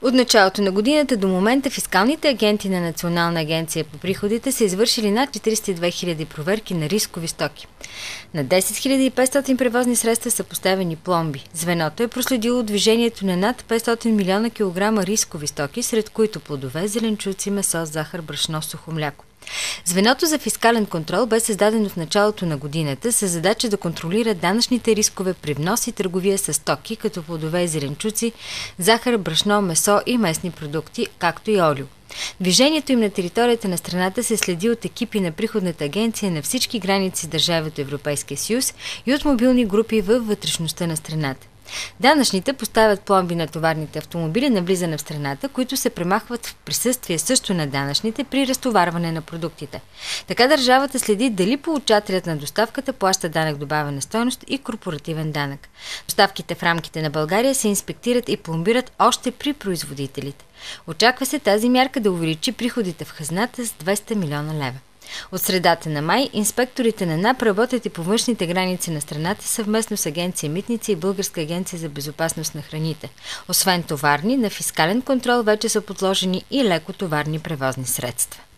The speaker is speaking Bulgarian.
От началото на годината до момента фискалните агенти на Национална агенция по приходите са извършили над 42 000 проверки на рискови стоки. На 10 500 превозни средства са поставени пломби. Звеното е проследило движението на над 500 милиона килограма рискови стоки, сред които плодове, зеленчуци, месо, захар, брашно, сухо мляко. Звеното за фискален контрол бе създадено в началото на годината с задача да контролира данъчните рискове при внос и търговия с стоки, като плодове и зеленчуци, захар, брашно, месо и месни продукти, както и олио. Движението им на територията на страната се следи от екипи на приходната агенция на всички граници с държави от Европейския съюз и от мобилни групи във вътрешността на страната. Данъчните поставят пломби на товарните автомобили на влизане в страната, които се премахват в присъствие също на данъчните при разтоварване на продуктите. Така държавата следи дали получателят на доставката плаща данък добавена стойност и корпоративен данък. Доставките в рамките на България се инспектират и пломбират още при производителите. Очаква се тази мярка да увеличи приходите в хазната с 200 милиона лева. От средата на май инспекторите на НАП работят и по външните граници на страната съвместно с Агенция Митници и Българска агенция за безопасност на храните. Освен товарни, на фискален контрол вече са подложени и лекотоварни превозни средства.